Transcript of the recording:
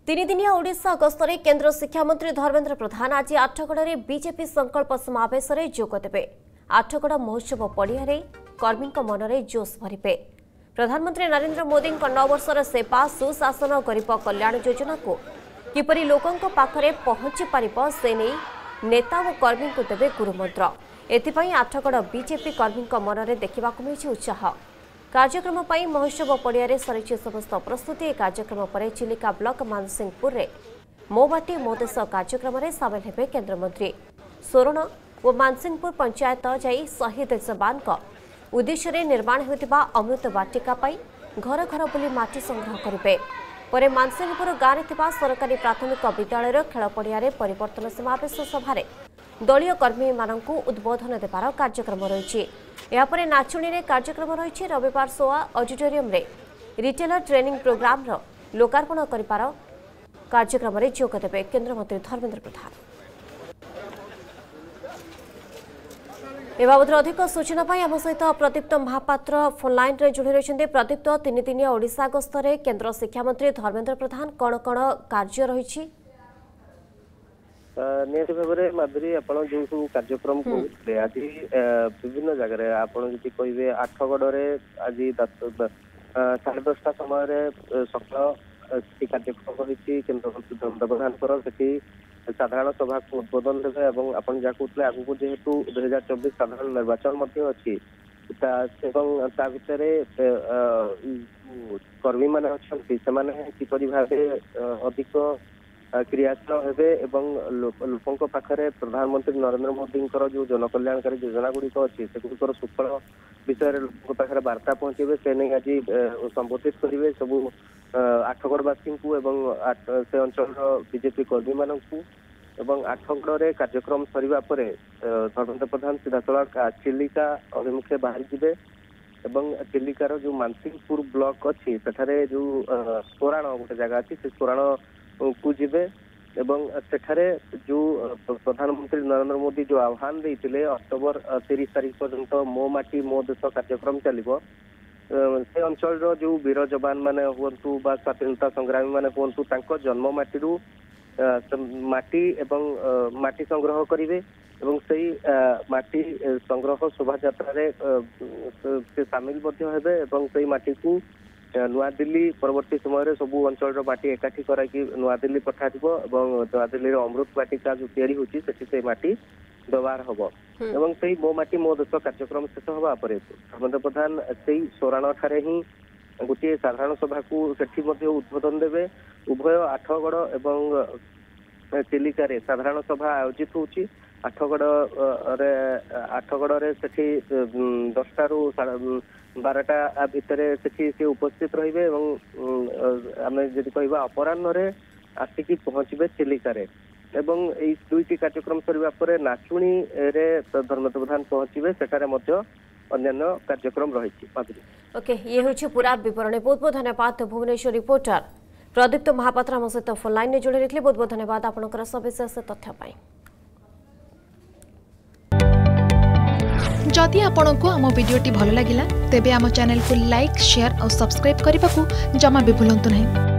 तीन दिनिया ओडिशा गस्तरे केन्द्र शिक्षा मंत्री धर्मेन्द्र प्रधान आज आठगड़ में बीजेपी संकल्प समावेश में जोगदेवे। आठगड़ महोत्सव पड़िया कर्मी मन में जोश भरवे। प्रधानमंत्री नरेंद्र मोदी 9 वर्षर सेवा सुशासन गरीब कल्याण योजना को किपरि लोकों पाखरे पहुंची पारिब से नहीं नेता और कर्मी को देवे गुरुमंत्र। एथिपाई आठगड़ बीजेपी कर्मी मन में देखा मिली उत्साह। कार्यक्रम पर महोत्सव पड़िया सरी समस्त प्रस्तुति। कार्यक्रम पर चिलिका ब्लॉक मानसिंहपुर में मो बाटी मो देश कार्यक्रम में सामिल हेबे केन्द्रमंत्री। सोरण और मानसिंहपुर पंचायत जाई शहीद जवान उद्देश्य निर्माण होता अमृत बाटिका घर घर बुली माटी संग्रह करेंगे। पर मानसिंहपुर गाँव में सरकारी प्राथमिक विद्यालय खेल पड़िया परिवर्तन समावेश सभा दलीय कर्मी मानू उद्बोधन देवार कार्यक्रम रही। यापर नाचुणी कार्यक्रम रही। रविवार सोआ ऑडिटोरियम रे रिटेलर ट्रेनिंग प्रोग्राम लोकार्पण कर कार्यक्रम में जोगदेवे केन्द्रमंत्री धर्मेन्द्र प्रधान। ए बाबद अधिक सूचना आम सहित प्रदीप्त महापात्र फोन लाइन रे जोड़ी रही। प्रदीप्त तीन दिनिया ओडिशा गस्तरे केन्द्र शिक्षा मंत्री धर्मेन्द्र प्रधान कौन कौन कार्य रही? निहत भाव में माधुरी आप जो सब कार्यक्रम कहते आज विभिन्न जगह आप कहे आठगड़े आज 10:30 समय सकाल कार्यक्रम रही। केन्द्रमंत्री धर्मेन्द्र प्रधान से साधारण सभा को उद्बोधन देवे और आप जहाँ कहते आगू जेहेतु 2024 साधारण निर्वाचन अच्छी कर्मी मैंने अच्छा किपरि भाव अधिक क्रियाशील हेबे एवं लोकों पाखरे प्रधानमंत्री नरेंद्र मोदी जो जनकल्याणकारी योजना गुड़िक अच्छी से गुड़िकर सुफल विषय लोक पाखे वार्ता पहुंचे से नहीं आज संबोधित करेंगे सबू आठगड़वासी को से अंचल बीजेपी कर्मी मानू आठगड़े कार्यक्रम सरिबा परे धर्मेन्द्र प्रधान सीधासलख चिलिका अभिमुखे बाहरी जिबे एवं चिलिकार जो मानसिंहपुर ब्लॉक अच्छी सेठारे जो सोराण गोटे जगह अच्छी से सोराण को जीवे एवं सेठारे जो प्रधानमंत्री नरेंद्र मोदी जो आह्वान देते अक्टोबर 30 तारीख पर्यंत मो माटी मो देश कार्यक्रम चलो से अंचल जो वीर जवान मैंने हूँ बा स्वाधीनता संग्रामी मैंने हूँ जन्म माटी माटी एवं माटी संग्रह करेंगे एवं सही माटी संग्रह शोभा यात्रा से सामिल हेबे एवं सही माटी को नुआ दिल्ली परवर्ती समय सबू अंचल माटी एकाठी कराई नुआ दिल्ली पठाଯିव एवं नुआ दिल्ली अमृत बाटिका जो तैयारी होची से माटी व्यवहार हम एवं से मो माटी मो देश कार्यक्रम शेष हवा पर धर्मेन्द्र प्रधान से सोराण ठारे ही गोटे साधारण सभा को सेठी उद्बोधन देवे। उभय आठगड़ एवं चिलिका साधारण सभा आयोजित होची। आठगड़े से 10टा रू 12टा भितर से उपस्थित रहिबे आम जदि कह अपराह्न आसिकी पहुंचे चिलिका एवं यही दुईटी कार्यक्रम सरिबा परे नाचुणी रे धर्मेन्द्र प्रधान पहुंचे सेठारे मध्य अन्यान्य कार्यक्रम रही। ओके ये होछि पूरा विवरण। बहुत बहुत धन्यवाद भुवनेश्वर रिपोर्टर प्रदीप्त महापात्र आम सहित फोन लाइन जोड़ी रही। बहुत बहुत धन्यवाद आपनकर सविशेष तथ्य पाई। जदि आपंक आम भिडी भल लगा तेब आम चैनल को लाइक शेयर और सब्सक्राइब करने को जमा भी भूलु नहीं।